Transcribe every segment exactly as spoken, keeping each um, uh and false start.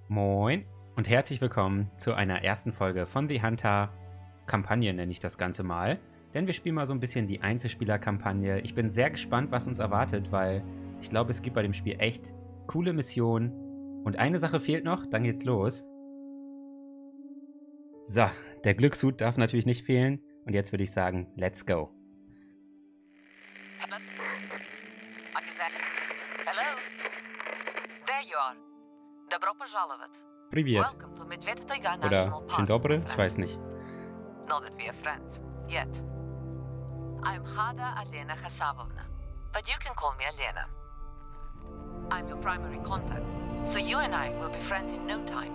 Moin und herzlich willkommen zu einer ersten Folge von The Hunter. Kampagne nenne ich das Ganze mal, denn wir spielen mal so ein bisschen die Einzelspieler-Kampagne. Ich bin sehr gespannt, was uns erwartet, weil ich glaube, es gibt bei dem Spiel echt coole Missionen. Und eine Sache fehlt noch, dann geht's los. So, der Glückshut darf natürlich nicht fehlen. Und jetzt würde ich sagen, let's go. Hello? There you are. Добро пожаловать. Привет. Welcome to Medvedka Taiga Oder National Dzień Park. dobry, my ich friend. weiß nicht. Not that we are friends. Yet. I'm Hada Alena Khasavovna. But you can call me Alena. I'm your primary contact. So you and I will be friends in no time.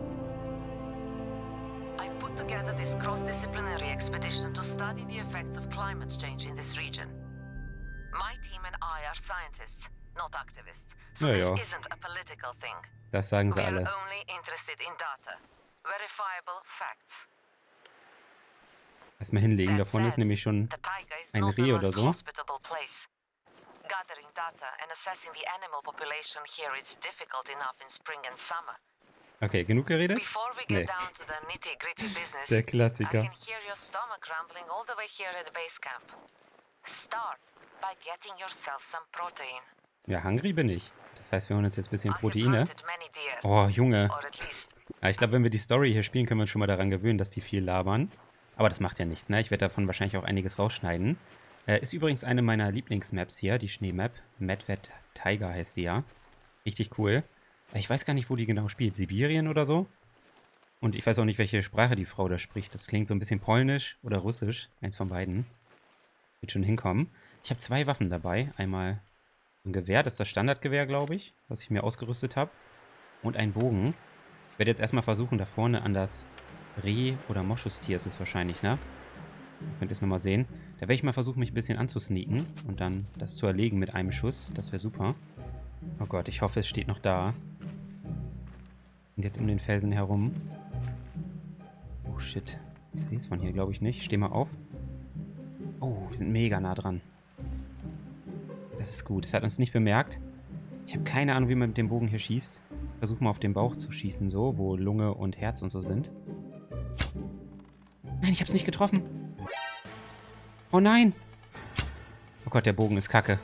I put together this cross-disciplinary expedition to study the effects of climate change in this region. My team and I are scientists, not activists. So Ja, this ja. isn't a political thing. Das sagen sie We are alle. only interested in data. Verifiable facts. Erstmal hinlegen. Da That vorne ist said, nämlich schon the taiga is ein not the Reh oder most so. hospitable place. Gathering data and assessing the animal population here is difficult enough in spring and summer. Okay, genug geredet? Before we Nee. get down to the nitty-gritty business, Der I Klassiker. can hear your stomach rumbling all the way here at base camp. Start by getting yourself some protein. Ja, hungry bin ich. Das heißt, wir holen uns jetzt ein bisschen I have Proteine. hunted many deer, Oh, Junge. or at least Ja, ich glaube, wenn wir die Story hier spielen, können wir uns schon mal daran gewöhnen, dass die viel labern. Aber das macht ja nichts, ne? Ich werde davon wahrscheinlich auch einiges rausschneiden. Äh, ist übrigens eine meiner Lieblingsmaps hier, die Schneemap. Medvedka Taiga heißt die ja. Richtig cool. Ich weiß gar nicht, wo die genau spielt. Sibirien oder so? Und ich weiß auch nicht, welche Sprache die Frau da spricht. Das klingt so ein bisschen polnisch oder russisch. Eins von beiden. Wird schon hinkommen. Ich habe zwei Waffen dabei. Einmal ein Gewehr, das ist das Standardgewehr, glaube ich, was ich mir ausgerüstet habe. Und ein Bogen. Ich werde jetzt erstmal versuchen, da vorne an das Reh oder Moschustier ist es wahrscheinlich, ne? Könnt ihr es nochmal sehen. Da werde ich mal versuchen, mich ein bisschen anzusneaken und dann das zu erlegen mit einem Schuss. Das wäre super. Oh Gott, ich hoffe, es steht noch da. Und jetzt um den Felsen herum. Oh shit. Ich sehe es von hier, glaube ich, nicht. Ich stehe mal auf. Oh, wir sind mega nah dran. Das ist gut. Es hat uns nicht bemerkt. Ich habe keine Ahnung, wie man mit dem Bogen hier schießt. Versuch mal auf den Bauch zu schießen, so, wo Lunge und Herz und so sind. Nein, ich habe es nicht getroffen. Oh nein. Oh Gott, der Bogen ist kacke.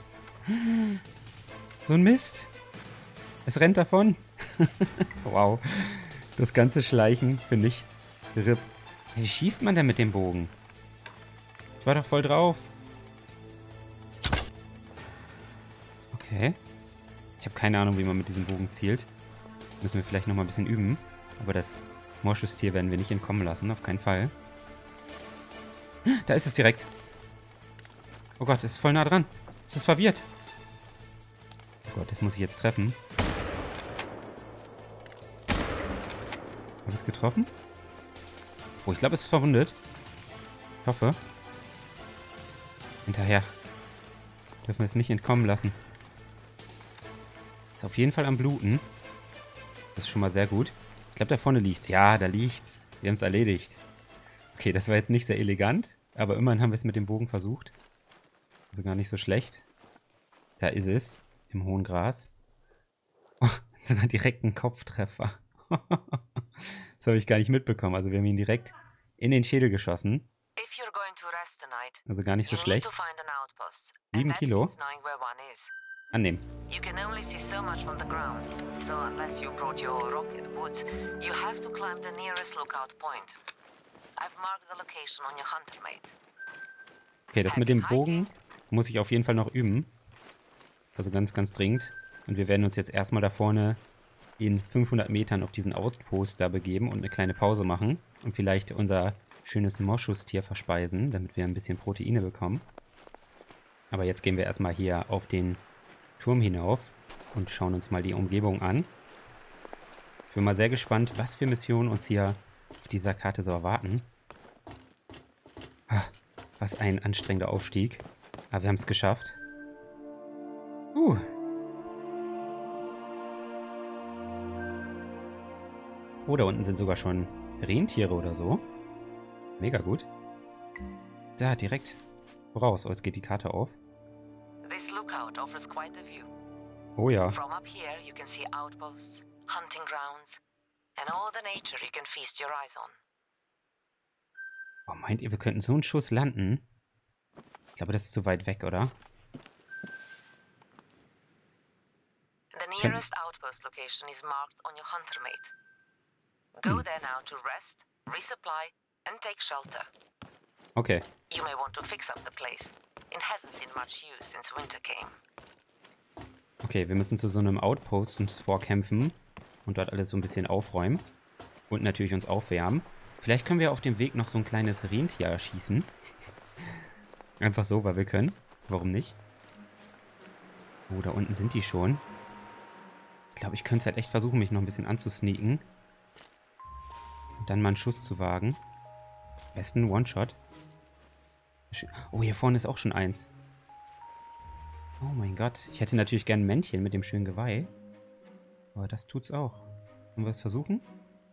So ein Mist. Es rennt davon. Wow. Das ganze Schleichen für nichts. R I P. Wie schießt man denn mit dem Bogen? Ich war doch voll drauf. Okay. Ich habe keine Ahnung, wie man mit diesem Bogen zielt. Müssen wir vielleicht nochmal ein bisschen üben. Aber das Moschustier werden wir nicht entkommen lassen. Auf keinen Fall. Da ist es direkt. Oh Gott, es ist voll nah dran. Es ist verwirrt. Oh Gott, das muss ich jetzt treffen. Habe ich es getroffen? Oh, ich glaube, es ist verwundet. Ich hoffe. Hinterher. Dürfen wir es nicht entkommen lassen. Ist auf jeden Fall am Bluten. Das ist schon mal sehr gut. Ich glaube, da vorne liegt's. Ja, da liegt's. Wir haben es erledigt. Okay, das war jetzt nicht sehr elegant. Aber immerhin haben wir es mit dem Bogen versucht. Also gar nicht so schlecht. Da ist es. Im hohen Gras. Oh, sogar direkt ein Kopftreffer. Das habe ich gar nicht mitbekommen. Also wir haben ihn direkt in den Schädel geschossen. if you're going to rest tonight, Also gar nicht so you need schlecht. to find an outpost. Sieben and that Kilo. means knowing where one is. Annehmen. You can only see so much from the ground, so unless you brought your rocket boots, you have to climb the nearest lookout point. I've marked the location on your hunter mate. Okay, das mit dem Bogen muss ich auf jeden Fall noch üben. Also ganz, ganz dringend. Und wir werden uns jetzt erstmal da vorne in fünfhundert Metern auf diesen Outpost da begeben und eine kleine Pause machen. Und vielleicht unser schönes Moschustier verspeisen, damit wir ein bisschen Proteine bekommen. Aber jetzt gehen wir erstmal hier auf den Turm hinauf und schauen uns mal die Umgebung an. Ich bin mal sehr gespannt, was für Missionen uns hier auf dieser Karte so erwarten. Ah, was ein anstrengender Aufstieg. Aber wir haben es geschafft. Uh. Oh, da unten sind sogar schon Rentiere oder so. Mega gut. Da, direkt voraus. Oh, jetzt geht die Karte auf. This lookout offers quite a view. Oh ja. From up here, you can see outposts, hunting grounds, and all the nature you can feast your eyes on. Oh, meint ihr, wir könnten so einen Schuss landen? Ich glaube, das ist zu weit weg, oder? The nearest outpost location is marked on your hunter mate. Go Hm. there now to rest, resupply, and take shelter. Okay. You may want to fix up the place. It hasn't seen much use since winter came. Okay, wir müssen zu so einem Outpost uns vorkämpfen und dort alles so ein bisschen aufräumen. Und natürlich uns aufwärmen. Vielleicht können wir auf dem Weg noch so ein kleines Rentier erschießen. Einfach so, weil wir können. Warum nicht? Oh, da unten sind die schon. Ich glaube, ich könnte es halt echt versuchen, mich noch ein bisschen anzusneaken. Und dann mal einen Schuss zu wagen. Am besten One-Shot. Oh, hier vorne ist auch schon eins. Oh mein Gott. Ich hätte natürlich gern ein Männchen mit dem schönen Geweih. Aber das tut's auch. Wollen wir es versuchen?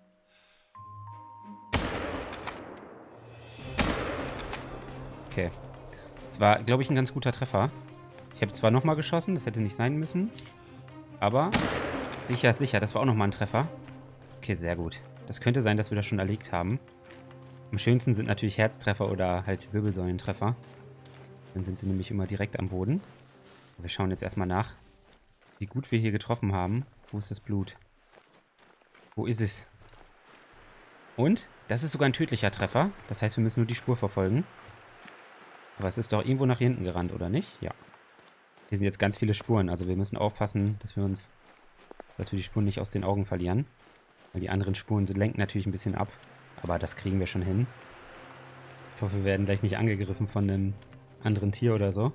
Okay. Das war, glaube ich, ein ganz guter Treffer. Ich habe zwar nochmal geschossen, das hätte nicht sein müssen. Aber sicher ist sicher. Das war auch nochmal ein Treffer. Okay, sehr gut. Das könnte sein, dass wir das schon erlegt haben. Am schönsten sind natürlich Herztreffer oder halt Wirbelsäulentreffer. Dann sind sie nämlich immer direkt am Boden. Wir schauen jetzt erstmal nach, wie gut wir hier getroffen haben. Wo ist das Blut? Wo ist es? Und das ist sogar ein tödlicher Treffer. Das heißt, wir müssen nur die Spur verfolgen. Aber es ist doch irgendwo nach hinten gerannt, oder nicht? Ja. Hier sind jetzt ganz viele Spuren. Also wir müssen aufpassen, dass wir uns, dass wir die Spuren nicht aus den Augen verlieren. Weil die anderen Spuren lenken natürlich ein bisschen ab. Aber das kriegen wir schon hin. Ich hoffe, wir werden gleich nicht angegriffen von einem anderen Tier oder so.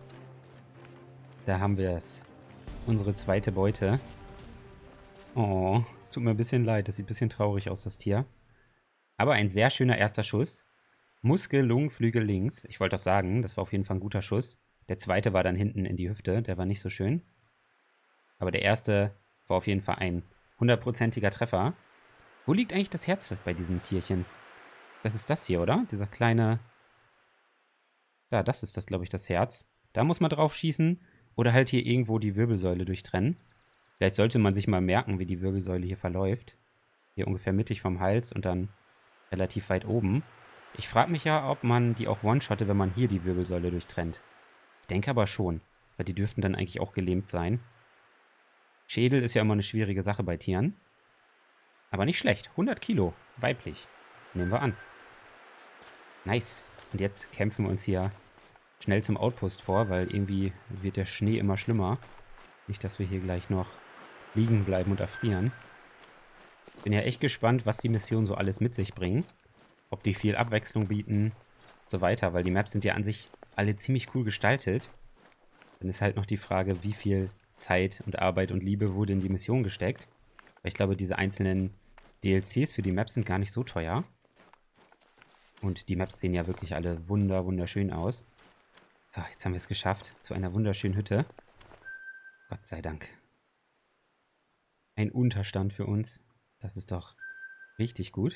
Da haben wir es. Unsere zweite Beute. Oh, es tut mir ein bisschen leid. Das sieht ein bisschen traurig aus, das Tier. Aber ein sehr schöner erster Schuss. Muskel, Lungenflügel links. Ich wollte doch sagen, das war auf jeden Fall ein guter Schuss. Der zweite war dann hinten in die Hüfte. Der war nicht so schön. Aber der erste war auf jeden Fall ein hundertprozentiger Treffer. Wo liegt eigentlich das Herz bei diesem Tierchen? Das ist das hier, oder? Dieser kleine... Da, das ist das, glaube ich, das Herz. Da muss man drauf schießen. Oder halt hier irgendwo die Wirbelsäule durchtrennen. Vielleicht sollte man sich mal merken, wie die Wirbelsäule hier verläuft. Hier ungefähr mittig vom Hals und dann relativ weit oben. Ich frage mich ja, ob man die auch one-shotte, wenn man hier die Wirbelsäule durchtrennt. Ich denke aber schon, weil die dürften dann eigentlich auch gelähmt sein. Schädel ist ja immer eine schwierige Sache bei Tieren. Aber nicht schlecht. hundert Kilo. Weiblich. Nehmen wir an. Nice. Und jetzt kämpfen wir uns hier schnell zum Outpost vor, weil irgendwie wird der Schnee immer schlimmer. Nicht, dass wir hier gleich noch liegen bleiben und erfrieren. Bin ja echt gespannt, was die Missionen so alles mit sich bringen. Ob die viel Abwechslung bieten und so weiter, weil die Maps sind ja an sich alle ziemlich cool gestaltet. Dann ist halt noch die Frage, wie viel Zeit und Arbeit und Liebe wurde in die Mission gesteckt. Weil ich glaube, diese einzelnen D L Cs für die Maps sind gar nicht so teuer. Und die Maps sehen ja wirklich alle wunder, wunderschön aus. So, jetzt haben wir es geschafft zu einer wunderschönen Hütte. Gott sei Dank. Ein Unterstand für uns. Das ist doch richtig gut.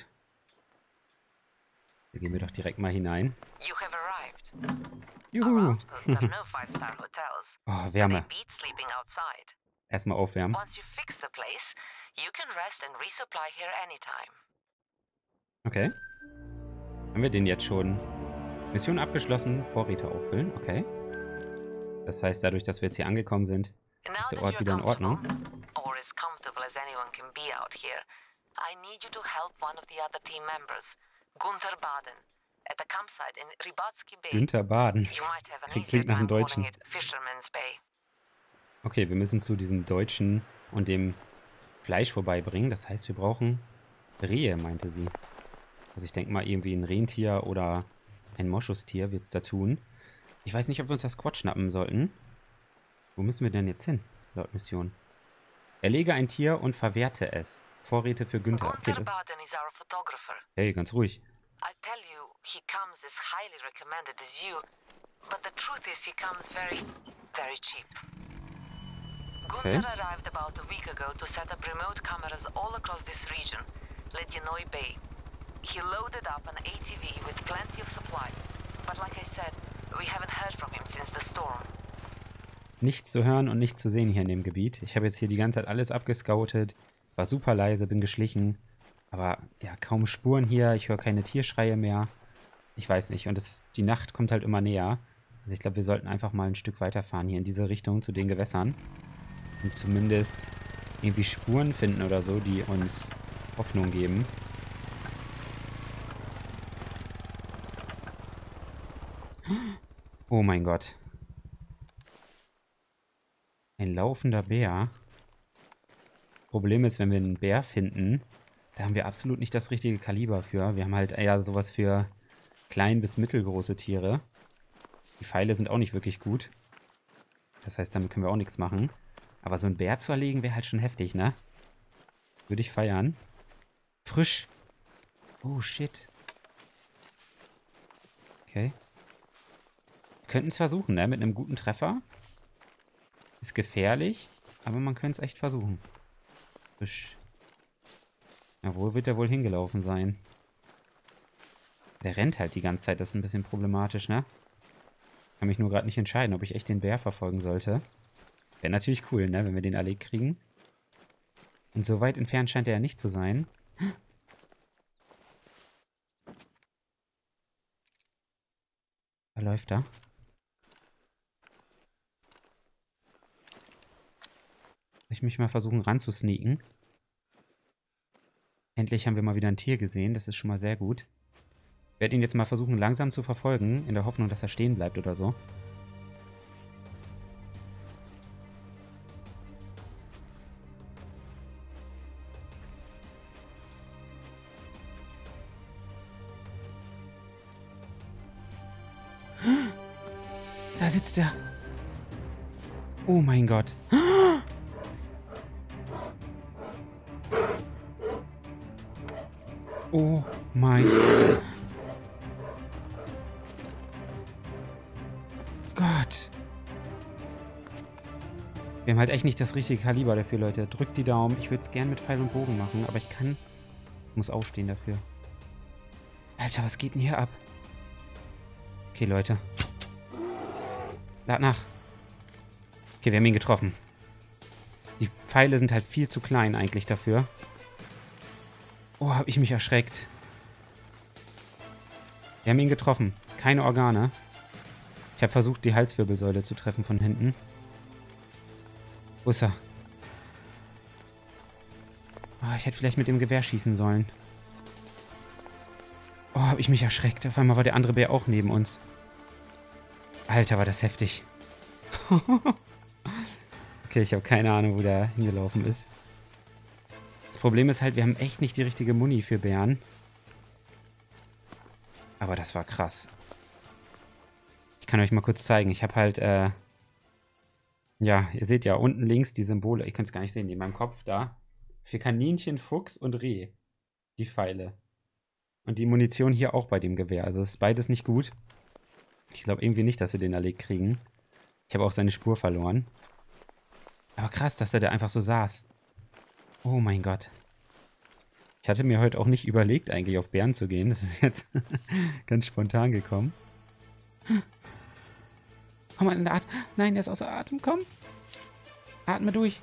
Da gehen wir doch direkt mal hinein. You have arrived. Juhu. Our outposts are no five-star hotels. Oh, But Wärme. they beat sleeping outside. Erstmal aufwärmen. Once you fix the place, you can rest and resupply here anytime. Okay. Haben wir den jetzt schon? Mission abgeschlossen, Vorräte auffüllen. Okay. Das heißt, dadurch, dass wir jetzt hier angekommen sind, Now ist der that Ort you're wieder in Ordnung. comfortable, or as comfortable as anyone can be out here, I need you to help one of the other team members, Gunther Baden, at the campsite in Rybatsky Bay. Günther Baden. You might have an Klingt easier nach einem time Deutschen. calling it Fisherman's Bay. Okay, wir müssen zu diesem Deutschen und dem Fleisch vorbeibringen. Das heißt, wir brauchen Rehe, meinte sie. Also ich denke mal, irgendwie ein Rentier oder ein Moschustier wird es da tun. Ich weiß nicht, ob wir uns das Squad schnappen sollten. Wo müssen wir denn jetzt hin, laut Mission? Erlege ein Tier und verwerte es. Vorräte für Günther. Okay, Gunther das, Baden is our photographer. hey, ganz ruhig. I tell you, he comes as highly recommended as you, but the truth is he comes very, very cheap. Okay. Gunther arrived about a week ago to set up remote cameras all across this region, Ledinoy Bay. He loaded up an A T V with plenty of supplies, but like I said, we haven't heard from him since the storm. Nichts zu hören und nichts zu sehen hier in dem Gebiet. Ich habe jetzt hier die ganze Zeit alles abgescoutet. War super leise, bin geschlichen. Aber ja, kaum Spuren hier. Ich höre keine Tierschreie mehr. Ich weiß nicht. Und das ist, die Nacht kommt halt immer näher. Also ich glaube, wir sollten einfach mal ein Stück weiterfahren hier in diese Richtung zu den Gewässern. Und zumindest irgendwie Spuren finden oder so, die uns Hoffnung geben. Oh mein Gott. Ein laufender Bär. Problem ist, wenn wir einen Bär finden, da haben wir absolut nicht das richtige Kaliber für. Wir haben halt eher sowas für klein- bis mittelgroße Tiere. Die Pfeile sind auch nicht wirklich gut. Das heißt, damit können wir auch nichts machen. Aber so einen Bär zu erlegen, wäre halt schon heftig, ne? Würde ich feiern. Frisch. Oh, shit. Okay. Wir könnten es versuchen, ne? Mit einem guten Treffer. Ist gefährlich, aber man könnte es echt versuchen. Frisch. Ja, wo wird der wohl hingelaufen sein? Der rennt halt die ganze Zeit, das ist ein bisschen problematisch, ne? Kann mich nur gerade nicht entscheiden, ob ich echt den Bär verfolgen sollte. Wäre natürlich cool, ne, wenn wir den erlegt kriegen. Und so weit entfernt scheint er ja nicht zu sein. Da läuft er. Ich mich mal versuchen ranzusneaken. Endlich haben wir mal wieder ein Tier gesehen, das ist schon mal sehr gut. Ich werde ihn jetzt mal versuchen langsam zu verfolgen, in der Hoffnung, dass er stehen bleibt oder so. Da sitzt er. Oh mein Gott. Oh mein Gott. Wir haben halt echt nicht das richtige Kaliber dafür, Leute. Drückt die Daumen. Ich würde es gern mit Pfeil und Bogen machen, aber ich kann... Ich muss aufstehen dafür. Alter, was geht denn hier ab? Okay, Leute. Lad nach. Okay, wir haben ihn getroffen. Die Pfeile sind halt viel zu klein eigentlich dafür. Oh, hab ich mich erschreckt. Wir haben ihn getroffen. Keine Organe. Ich habe versucht, die Halswirbelsäule zu treffen von hinten. Wo ist er? Oh, ich hätte vielleicht mit dem Gewehr schießen sollen. Oh, hab ich mich erschreckt. Auf einmal war der andere Bär auch neben uns. Alter, war das heftig. Okay, ich habe keine Ahnung, wo der hingelaufen ist. Das Problem ist halt, wir haben echt nicht die richtige Muni für Bären. Aber das war krass. Ich kann euch mal kurz zeigen. Ich habe halt, äh... ja, ihr seht ja unten links die Symbole. Ihr könnt es gar nicht sehen, in meinem Kopf da. Für Kaninchen, Fuchs und Reh. Die Pfeile. Und die Munition hier auch bei dem Gewehr. Also es ist beides nicht gut. Ich glaube irgendwie nicht, dass wir den erlegt kriegen. Ich habe auch seine Spur verloren. Aber krass, dass der da einfach so saß. Oh mein Gott. Ich hatte mir heute auch nicht überlegt, eigentlich auf Bären zu gehen. Das ist jetzt ganz spontan gekommen. Komm mal in der Atem. Nein, der ist außer Atem. Komm. Atme durch.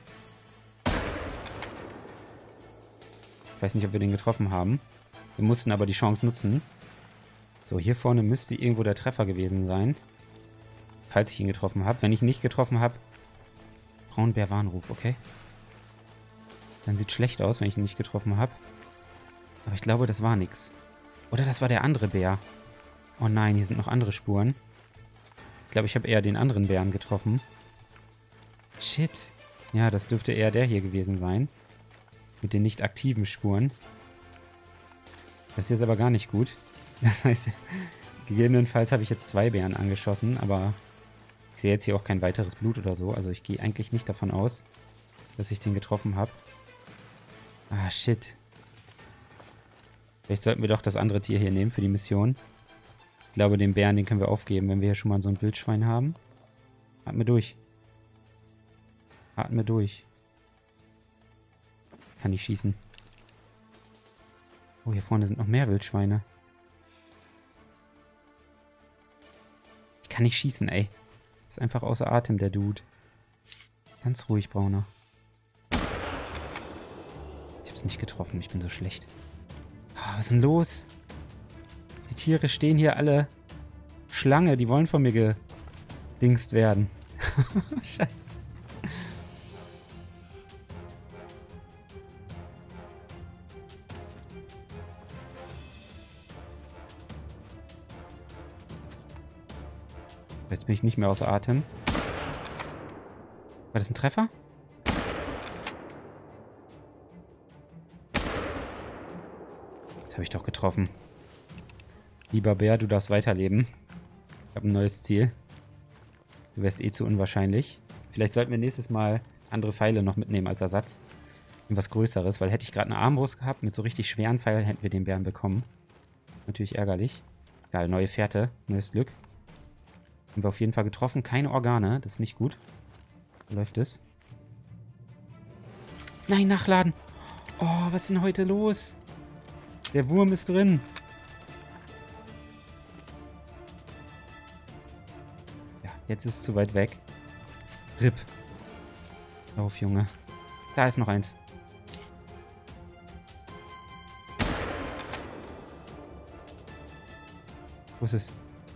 Ich weiß nicht, ob wir den getroffen haben. Wir mussten aber die Chance nutzen. So, hier vorne müsste irgendwo der Treffer gewesen sein. Falls ich ihn getroffen habe. Wenn ich ihn nicht getroffen habe, Braunbär-Warnruf, okay? Dann sieht schlecht aus, wenn ich ihn nicht getroffen habe. Aber ich glaube, das war nix. Oder das war der andere Bär. Oh nein, hier sind noch andere Spuren. Ich glaube, ich habe eher den anderen Bären getroffen. Shit. Ja, das dürfte eher der hier gewesen sein. Mit den nicht aktiven Spuren. Das hier ist aber gar nicht gut. Das heißt, gegebenenfalls habe ich jetzt zwei Bären angeschossen, aber ich sehe jetzt hier auch kein weiteres Blut oder so. Also ich gehe eigentlich nicht davon aus, dass ich den getroffen habe. Ah, shit. Vielleicht sollten wir doch das andere Tier hier nehmen für die Mission. Ich glaube, den Bären, den können wir aufgeben, wenn wir hier schon mal so ein Wildschwein haben. Atme durch. Atme durch. Kann nicht schießen. Oh, hier vorne sind noch mehr Wildschweine. Ich kann nicht schießen, ey. Ist einfach außer Atem, der Dude. Ganz ruhig, Brauner. es nicht getroffen. Ich bin so schlecht. Oh, was ist denn los? Die Tiere stehen hier alle Schlange. Die wollen von mir gedingst werden. Scheiße. Jetzt bin ich nicht mehr außer Atem. War das ein Treffer? Jetzt habe ich doch getroffen. Lieber Bär, du darfst weiterleben. Ich habe ein neues Ziel. Du wärst eh zu unwahrscheinlich. Vielleicht sollten wir nächstes Mal andere Pfeile noch mitnehmen als Ersatz. Irgendwas Größeres, weil hätte ich gerade eine Armbrust gehabt mit so richtig schweren Pfeilen, hätten wir den Bären bekommen. Natürlich ärgerlich. Egal, neue Fährte, neues Glück. Haben wir auf jeden Fall getroffen. Keine Organe, das ist nicht gut. Wo läuft es? Nein, nachladen! Oh, was ist denn heute los? Der Wurm ist drin. Ja, jetzt ist es zu weit weg. R I P. Lauf, Junge. Da ist noch eins. Wo ist es?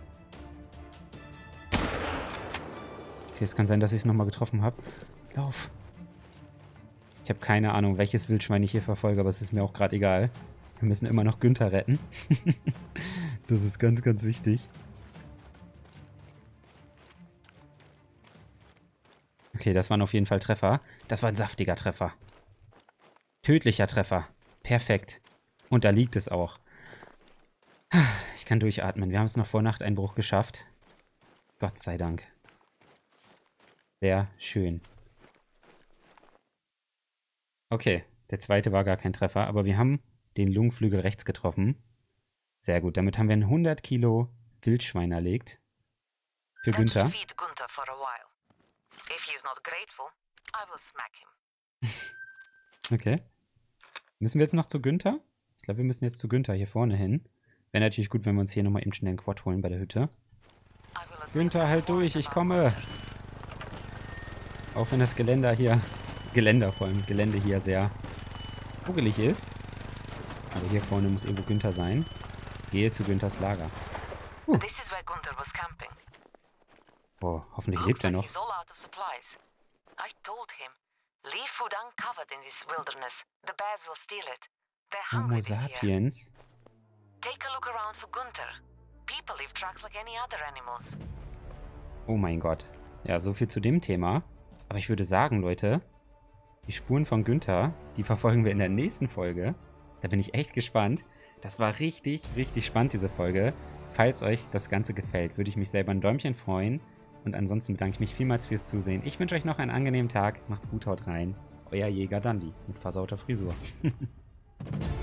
Okay, es kann sein, dass ich es nochmal getroffen habe. Lauf. Ich habe keine Ahnung, welches Wildschwein ich hier verfolge, aber es ist mir auch gerade egal. Wir müssen immer noch Günther retten. Das ist ganz, ganz wichtig. Okay, das waren auf jeden Fall Treffer. Das war ein saftiger Treffer. Tödlicher Treffer. Perfekt. Und da liegt es auch. Ich kann durchatmen. Wir haben es noch vor Nachteinbruch geschafft. Gott sei Dank. Sehr schön. Okay, der zweite war gar kein Treffer, aber wir haben den Lungenflügel rechts getroffen. Sehr gut, damit haben wir ein hundert Kilo Wildschwein erlegt. Für Günther. Okay. Müssen wir jetzt noch zu Günther? Ich glaube, wir müssen jetzt zu Günther hier vorne hin. Wäre natürlich gut, wenn wir uns hier nochmal eben schnell einen Quad holen bei der Hütte. Günther, halt durch, ich komme! Auch wenn das Geländer hier, Geländer vor allem, Gelände hier sehr kugelig ist. Aber hier vorne muss irgendwo Günther sein. Gehe zu Günthers Lager. Uh. Oh, hoffentlich lebt er noch. Homo sapiens. Oh mein Gott. Ja, so viel zu dem Thema. Aber ich würde sagen, Leute, die Spuren von Günther, die verfolgen wir in der nächsten Folge. Da bin ich echt gespannt. Das war richtig, richtig spannend, diese Folge. Falls euch das Ganze gefällt, würde ich mich selber ein Däumchen freuen. Und ansonsten bedanke ich mich vielmals fürs Zusehen. Ich wünsche euch noch einen angenehmen Tag. Macht's gut, haut rein. Euer Jäger Dandi mit versauter Frisur.